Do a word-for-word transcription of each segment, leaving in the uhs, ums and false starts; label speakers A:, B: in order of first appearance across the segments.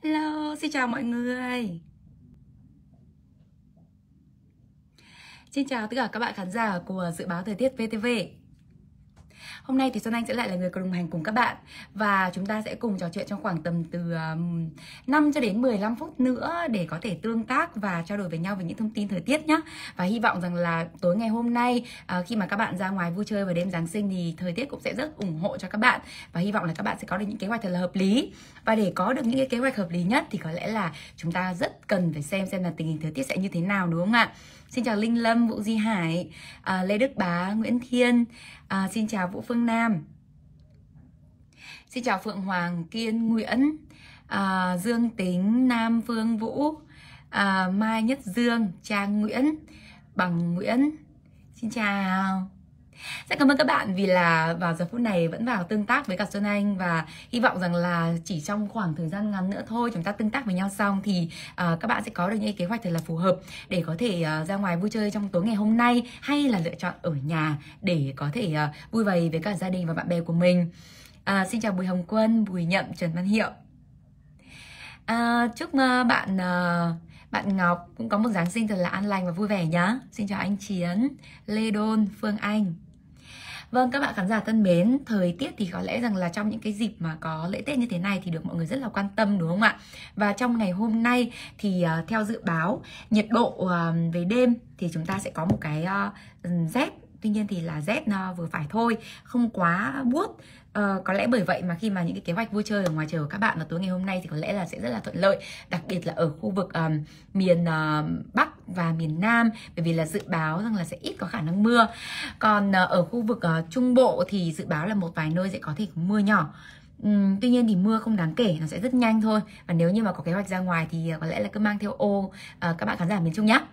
A: Hello, xin chào mọi người. Xin chào tất cả các bạn khán giả của Dự báo Thời tiết vê tê vê. Hôm nay thì Xuân Anh sẽ lại là người đồng hành cùng các bạn. Và chúng ta sẽ cùng trò chuyện trong khoảng tầm từ năm cho đến mười lăm phút nữa để có thể tương tác và trao đổi với nhau về những thông tin thời tiết nhé. Và hy vọng rằng là tối ngày hôm nay khi mà các bạn ra ngoài vui chơi vào đêm Giáng sinh thì thời tiết cũng sẽ rất ủng hộ cho các bạn. Và hy vọng là các bạn sẽ có được những kế hoạch thật là hợp lý. Và để có được những cái kế hoạch hợp lý nhất thì có lẽ là chúng ta rất cần phải xem xem là tình hình thời tiết sẽ như thế nào, đúng không ạ? Xin chào Linh Lâm, Vũ Di Hải, à, Lê Đức Bá, Nguyễn Thiên, à, xin chào Vũ Phương Nam, xin chào Phượng Hoàng, Kiên Nguyễn, à, Dương Tính, Nam Phương Vũ, à, Mai Nhất Dương, Trang Nguyễn, Bằng Nguyễn, xin chào. Rất cảm ơn các bạn vì là vào giờ phút này vẫn vào tương tác với cả Xuân Anh. Và hy vọng rằng là chỉ trong khoảng thời gian ngắn nữa thôi, chúng ta tương tác với nhau xong thì uh, các bạn sẽ có được những kế hoạch thật là phù hợp để có thể uh, ra ngoài vui chơi trong tối ngày hôm nay, hay là lựa chọn ở nhà để có thể uh, vui vầy với cả gia đình và bạn bè của mình. uh, Xin chào Bùi Hồng Quân, Bùi Nhậm, Trần Văn Hiệu. uh, Chúc uh, bạn uh, bạn Ngọc cũng có một Giáng sinh thật là an lành và vui vẻ nhá. Xin chào anh Chiến, Lê Đôn, Phương Anh. Vâng, các bạn khán giả thân mến, thời tiết thì có lẽ rằng là trong những cái dịp mà có lễ Tết như thế này thì được mọi người rất là quan tâm, đúng không ạ? Và trong ngày hôm nay thì uh, theo dự báo, nhiệt độ uh, về đêm thì chúng ta sẽ có một cái uh, rét. Tuy nhiên thì là rét uh, vừa phải thôi, không quá buốt. Uh, có lẽ bởi vậy mà khi mà những cái kế hoạch vui chơi ở ngoài trời của các bạn vào tối ngày hôm nay thì có lẽ là sẽ rất là thuận lợi, đặc biệt là ở khu vực um, miền uh, Bắc và miền Nam, bởi vì là dự báo rằng là sẽ ít có khả năng mưa. Còn uh, ở khu vực uh, Trung Bộ thì dự báo là một vài nơi sẽ có thể có mưa nhỏ. Uhm, tuy nhiên thì mưa không đáng kể, nó sẽ rất nhanh thôi. Và nếu như mà có kế hoạch ra ngoài thì uh, có lẽ là cứ mang theo ô uh, các bạn khán giả miền Trung nhé.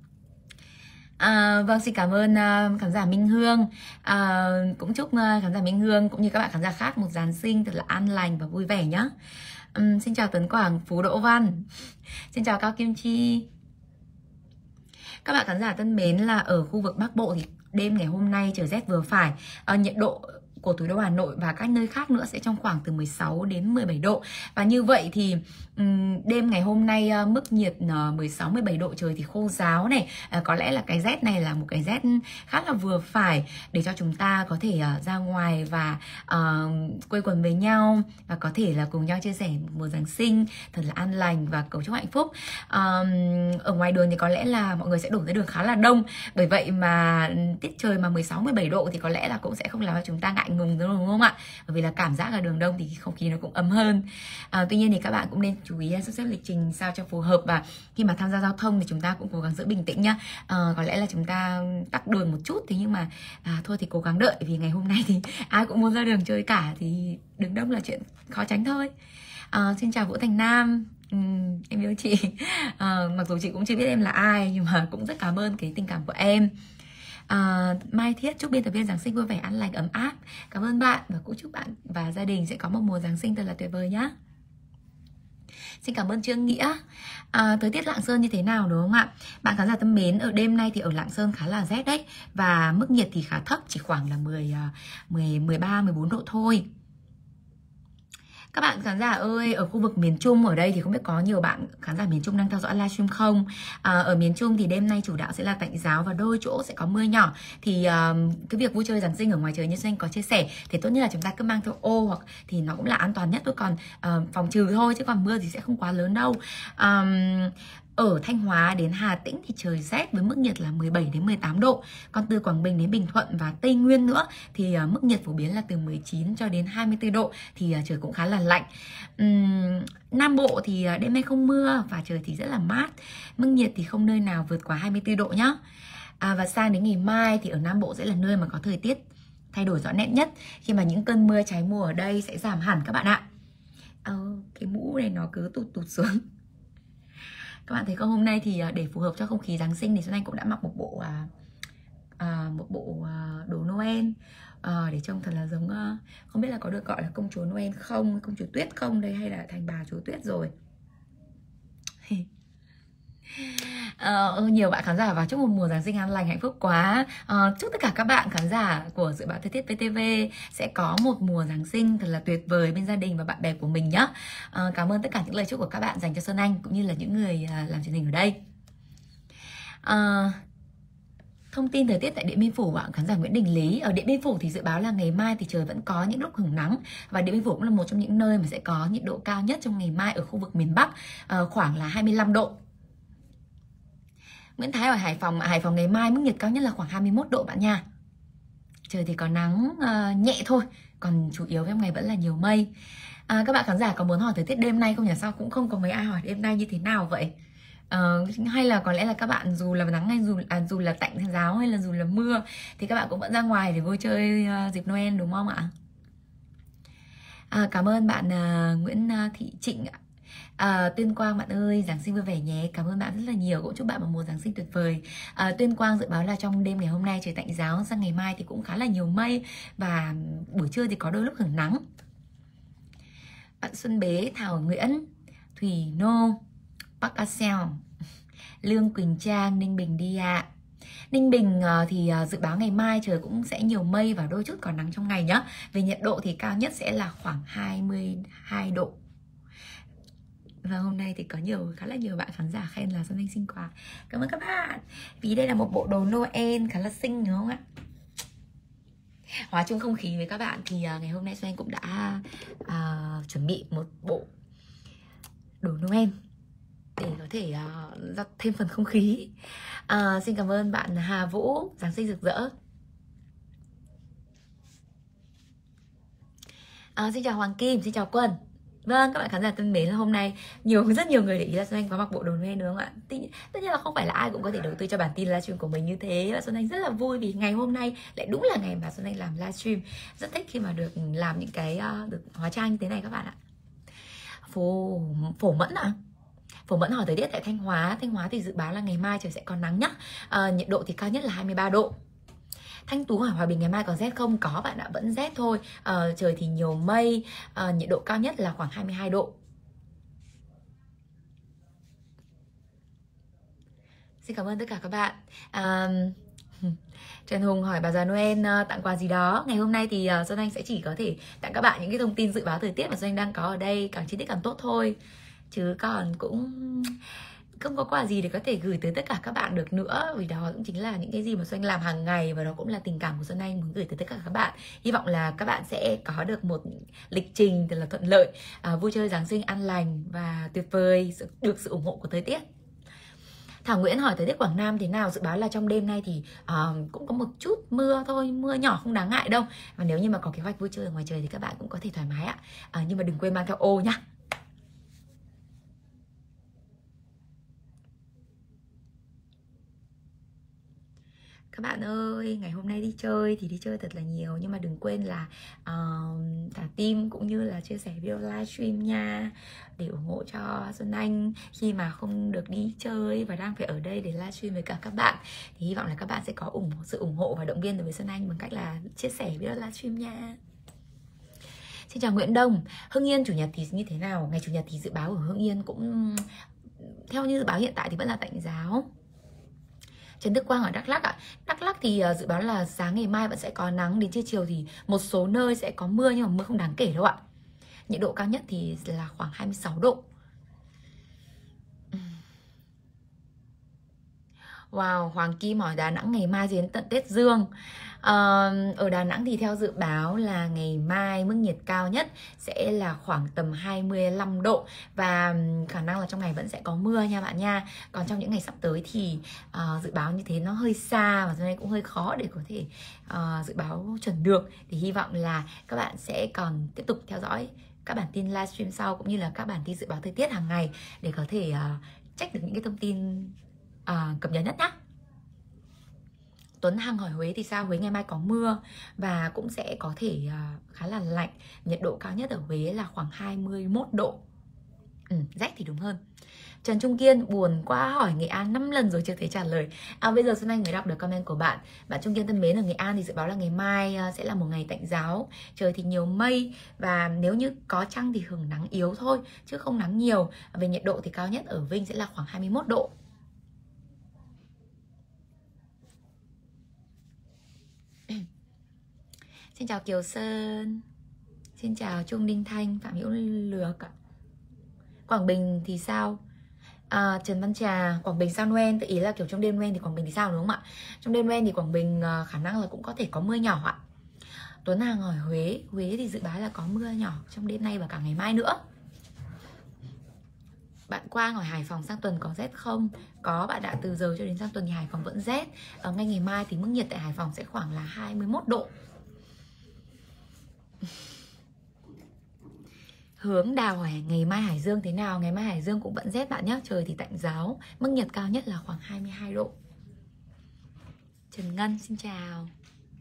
A: À, vâng, xin cảm ơn uh, khán giả Minh Hương. à, Cũng chúc uh, khán giả Minh Hương cũng như các bạn khán giả khác một Giáng sinh thật là an lành và vui vẻ nhé. um, Xin chào Tuấn Quảng, Phú Đỗ Văn. Xin chào Cao Kim Chi. Các bạn khán giả thân mến, là ở khu vực Bắc Bộ thì đêm ngày hôm nay trời rét vừa phải. à, Nhiệt độ của thủ đô Hà Nội và các nơi khác nữa sẽ trong khoảng từ mười sáu đến mười bảy độ. Và như vậy thì um, đêm ngày hôm nay uh, mức nhiệt uh, mười sáu mười bảy độ, trời thì khô ráo này. uh, Có lẽ là cái rét này là một cái rét khá là vừa phải để cho chúng ta có thể uh, ra ngoài và uh, quây quần với nhau, và có thể là cùng nhau chia sẻ một mùa Giáng sinh thật là an lành và cầu chúc hạnh phúc. um, Ở ngoài đường thì có lẽ là mọi người sẽ đổ ra đường khá là đông. Bởi vậy mà tiết trời mà mười sáu mười bảy độ thì có lẽ là cũng sẽ không làm cho chúng ta ngại ngùng, đúng không ạ? Bởi vì là cảm giác ở đường đông thì không khí nó cũng ấm hơn. à, Tuy nhiên thì các bạn cũng nên chú ý sắp xếp lịch trình sao cho phù hợp, và khi mà tham gia giao thông thì chúng ta cũng cố gắng giữ bình tĩnh nhá. à, Có lẽ là chúng ta tắc đường một chút, thế nhưng mà à, thôi thì cố gắng đợi, vì ngày hôm nay thì ai cũng muốn ra đường chơi cả, thì đường đông là chuyện khó tránh thôi. à, Xin chào Vũ Thành Nam. uhm, Em yêu chị. à, Mặc dù chị cũng chưa biết em là ai, nhưng mà cũng rất cảm ơn cái tình cảm của em. À, Mai Thiết chúc biên tập viên Giáng sinh vui vẻ, an lành, ấm áp. Cảm ơn bạn, và cũng chúc bạn và gia đình sẽ có một mùa Giáng sinh thật là tuyệt vời nhé. Xin cảm ơn Trương Nghĩa. à, Thời tiết Lạng Sơn như thế nào, đúng không ạ? Bạn khán giả thân mến, ở đêm nay thì ở Lạng Sơn khá là rét đấy. Và mức nhiệt thì khá thấp, chỉ khoảng là mười, mười, mười ba, mười bốn độ thôi. Các bạn khán giả ơi, ở khu vực miền Trung ở đây thì không biết có nhiều bạn khán giả miền Trung đang theo dõi livestream không? à, Ở miền Trung thì đêm nay chủ đạo sẽ là tạnh giáo và đôi chỗ sẽ có mưa nhỏ. Thì uh, cái việc vui chơi Giáng sinh ở ngoài trời như Xuân Anh có chia sẻ thì tốt nhất là chúng ta cứ mang theo ô, hoặc thì nó cũng là an toàn nhất thôi. Còn uh, phòng trừ thôi, chứ còn mưa thì sẽ không quá lớn đâu. um, Ở Thanh Hóa đến Hà Tĩnh thì trời rét với mức nhiệt là mười bảy đến mười tám độ. Còn từ Quảng Bình đến Bình Thuận và Tây Nguyên nữa thì uh, mức nhiệt phổ biến là từ mười chín cho đến hai mươi tư độ, thì uh, trời cũng khá là lạnh. uhm, Nam Bộ thì uh, đêm nay không mưa và trời thì rất là mát. Mức nhiệt thì không nơi nào vượt quá hai mươi tư độ nhá. à, Và sang đến ngày mai thì ở Nam Bộ sẽ là nơi mà có thời tiết thay đổi rõ nét nhất, khi mà những cơn mưa trái mùa ở đây sẽ giảm hẳn các bạn ạ. à, Cái mũ này nó cứ tụt tụt xuống. Các bạn thấy không, hôm nay thì để phù hợp cho không khí Giáng sinh thì Xuân Anh cũng đã mặc một bộ à, à, một bộ à, đồ Noel à, để trông thật là giống, à, không biết là có được gọi là công chúa Noel không, công chúa tuyết không đây, hay là thành bà chúa tuyết rồi. Ờ, nhiều bạn khán giả vào chúc một mùa Giáng sinh an lành hạnh phúc quá. Ờ, chúc tất cả các bạn khán giả của Dự báo Thời tiết vê tê vê sẽ có một mùa Giáng sinh thật là tuyệt vời bên gia đình và bạn bè của mình nhé. Ờ, cảm ơn tất cả những lời chúc của các bạn dành cho Xuân Anh cũng như là những người làm truyền hình ở đây. Ờ, thông tin thời tiết tại Điện Biên Phủ, bạn khán giả Nguyễn Đình Lý. Ở Điện Biên Phủ thì dự báo là ngày mai thì trời vẫn có những lúc hửng nắng, và Điện Biên Phủ cũng là một trong những nơi mà sẽ có nhiệt độ cao nhất trong ngày mai ở khu vực miền Bắc, uh, khoảng là hai mươi lăm độ. Nguyễn Thái ở Hải Phòng, Hải Phòng ngày mai mức nhiệt cao nhất là khoảng hai mươi mốt độ bạn nha. Trời thì có nắng uh, nhẹ thôi, còn chủ yếu trong ngày vẫn là nhiều mây. À, các bạn khán giả có muốn hỏi thời tiết đêm nay không nhỉ? Sao cũng không có mấy ai hỏi đêm nay như thế nào vậy? Uh, hay là có lẽ là các bạn dù là nắng hay dù à, dù là tạnh giáo hay là dù là mưa thì các bạn cũng vẫn ra ngoài để vui chơi uh, dịp Noel đúng không ạ? À, cảm ơn bạn uh, Nguyễn uh, Thị Trịnh ạ. À, Tuyên Quang bạn ơi, Giáng sinh vui vẻ nhé. Cảm ơn bạn rất là nhiều, cũng chúc bạn một mùa Giáng sinh tuyệt vời. à, Tuyên Quang dự báo là trong đêm ngày hôm nay trời tạnh giáo, sang ngày mai thì cũng khá là nhiều mây và buổi trưa thì có đôi lúc hửng nắng. Bạn Xuân Bế, Thảo Nguyễn, Thủy Nô, Bắc A Seo, Lương Quỳnh Trang, Ninh Bình đi ạ. À. Ninh Bình thì dự báo ngày mai trời cũng sẽ nhiều mây và đôi chút có nắng trong ngày nhé. Về nhiệt độ thì cao nhất sẽ là khoảng hai mươi hai độ. Và hôm nay thì có nhiều khá là nhiều bạn khán giả khen là Xuân Anh xinh quá. Cảm ơn các bạn. Vì đây là một bộ đồ Noel khá là xinh đúng không ạ? Hòa chung không khí với các bạn thì ngày hôm nay Xuân Anh cũng đã uh, chuẩn bị một bộ đồ Noel để có thể uh, ra thêm phần không khí. uh, Xin cảm ơn bạn Hà Vũ, Giáng sinh rực rỡ. uh, Xin chào Hoàng Kim, xin chào Quân. Vâng, các bạn khán giả thân mến, là hôm nay nhiều rất nhiều người để ý là Xuân Anh có mặc bộ đồ Noel đúng không ạ? Tất, tất nhiên là không phải là ai cũng có thể đầu tư cho bản tin livestream của mình như thế. Và Xuân Anh rất là vui vì ngày hôm nay lại đúng là ngày mà Xuân Anh làm livestream. Rất thích khi mà được làm những cái uh, được hóa trang như thế này các bạn ạ. Phổ, phổ Mẫn ạ. À? Phổ Mẫn hỏi thời tiết tại Thanh Hóa. Thanh Hóa thì dự báo là ngày mai trời sẽ còn nắng nhá. À, nhiệt độ thì cao nhất là hai mươi ba độ. Thanh Tú hỏi Hòa Bình ngày mai có rét không? Có bạn ạ, vẫn rét thôi. à, Trời thì nhiều mây, à, nhiệt độ cao nhất là khoảng hai mươi hai độ. Xin cảm ơn tất cả các bạn. à, Trần Hùng hỏi bà già Noel uh, tặng quà gì đó. Ngày hôm nay thì uh, Xuân Anh sẽ chỉ có thể tặng các bạn những cái thông tin dự báo thời tiết mà Xuân Anh đang có ở đây, càng chi tiết càng tốt thôi. Chứ còn cũng không có quà gì để có thể gửi tới tất cả các bạn được nữa. Vì đó cũng chính là những cái gì mà Xuân Anh làm hàng ngày, và đó cũng là tình cảm của Xuân Anh muốn gửi tới tất cả các bạn. Hy vọng là các bạn sẽ có được một lịch trình thật là thuận lợi, à, vui chơi Giáng sinh an lành và tuyệt vời, được sự ủng hộ của thời tiết. Thảo Nguyễn hỏi thời tiết Quảng Nam thế nào? Dự báo là trong đêm nay thì uh, cũng có một chút mưa thôi, mưa nhỏ không đáng ngại đâu. Và nếu như mà có kế hoạch vui chơi ở ngoài trời thì các bạn cũng có thể thoải mái ạ. uh, Nhưng mà đừng quên mang theo ô nhá. Các bạn ơi, ngày hôm nay đi chơi thì đi chơi thật là nhiều, nhưng mà đừng quên là uh, thả tim cũng như là chia sẻ video livestream nha, để ủng hộ cho Xuân Anh khi mà không được đi chơi và đang phải ở đây để livestream với cả các bạn. Thì hy vọng là các bạn sẽ có ủng sự ủng hộ và động viên đối với Xuân Anh bằng cách là chia sẻ video livestream nha. Xin chào Nguyễn Đông. Hưng Yên chủ nhật thì như thế nào? Ngày chủ nhật thì dự báo ở Hưng Yên cũng theo như dự báo hiện tại thì vẫn là tạnh giáo. Trần Đức Quang ở Đắk Lắk ạ. Đắk Lắk thì dự báo là sáng ngày mai vẫn sẽ có nắng, đến trưa chiều thì một số nơi sẽ có mưa nhưng mà mưa không đáng kể đâu ạ. Nhiệt độ cao nhất thì là khoảng hai mươi sáu độ. Wow, Hoàng Kim hỏi Đà Nẵng ngày mai đến tận Tết Dương. à, Ở Đà Nẵng thì theo dự báo là ngày mai mức nhiệt cao nhất sẽ là khoảng tầm hai mươi lăm độ. Và khả năng là trong ngày vẫn sẽ có mưa nha bạn nha. Còn trong những ngày sắp tới thì uh, dự báo như thế nó hơi xa, và cho nên cũng hơi khó để có thể uh, dự báo chuẩn được. Thì hy vọng là các bạn sẽ còn tiếp tục theo dõi các bản tin livestream sau, cũng như là các bản tin dự báo thời tiết hàng ngày để có thể uh, check được những cái thông tin À, cập nhật nhất nhá. Tuấn Hằng hỏi Huế thì sao? Huế ngày mai có mưa và cũng sẽ có thể uh, khá là lạnh. Nhiệt độ cao nhất ở Huế là khoảng hai mươi mốt độ. Ừ, rét thì đúng hơn. Trần Trung Kiên buồn quá hỏi Nghệ An năm lần rồi chưa thấy trả lời. À, bây giờ Xuân Anh mới đọc được comment của bạn. Bạn Trung Kiên thân mến, ở Nghệ An thì dự báo là ngày mai uh, sẽ là một ngày tạnh giáo. Trời thì nhiều mây và nếu như có trăng thì hưởng nắng yếu thôi chứ không nắng nhiều. Về nhiệt độ thì cao nhất ở Vinh sẽ là khoảng hai mươi mốt độ. Xin chào Kiều Sơn. Xin chào Trung Đinh Thanh, Phạm Hữu Lược ạ. Quảng Bình thì sao? À, Trần Văn Trà, Quảng Bình sao Noel? Tự ý là kiểu trong đêm Noel thì Quảng Bình thì sao đúng không ạ? Trong đêm Noel thì Quảng Bình uh, khả năng là cũng có thể có mưa nhỏ ạ. Tuấn Hàng hỏi Huế, Huế thì dự báo là có mưa nhỏ trong đêm nay và cả ngày mai nữa. Bạn Quang hỏi Hải Phòng sang tuần có rét không? Có, bạn ạ, từ giờ cho đến sang tuần thì Hải Phòng vẫn rét. Ở ngay ngày mai thì mức nhiệt tại Hải Phòng sẽ khoảng là hai mươi mốt độ. Hướng Đào hỏi ngày mai Hải Dương thế nào? Ngày mai Hải Dương cũng vẫn rét bạn nhé. Trời thì tạnh giáo. Mức nhiệt cao nhất là khoảng hai mươi hai độ. Trần Ngân xin chào.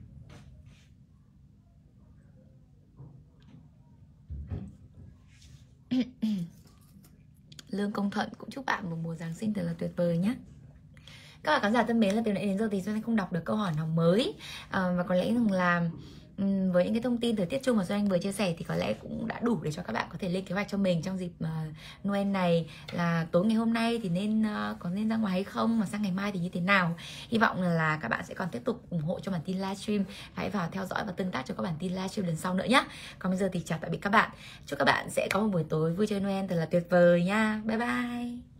A: Lương Công Thuận cũng chúc bạn một mùa Giáng sinh thật là tuyệt vời nhé. Các bạn khán giả thân mến, là từ nãy đến giờ thì Xuân Anh không đọc được câu hỏi nào mới, à, và có lẽ rằng là um, với những cái thông tin thời tiết chung mà Xuân Anh vừa chia sẻ thì có lẽ cũng đã đủ để cho các bạn có thể lên kế hoạch cho mình trong dịp uh, Noel này, là tối ngày hôm nay thì nên uh, có nên ra ngoài hay không, mà sang ngày mai thì như thế nào. Hy vọng là các bạn sẽ còn tiếp tục ủng hộ cho bản tin livestream. Hãy vào theo dõi và tương tác cho các bản tin livestream lần sau nữa nhé. Còn bây giờ thì chào tạm biệt các bạn. Chúc các bạn sẽ có một buổi tối vui chơi Noel thật là tuyệt vời nha. Bye bye.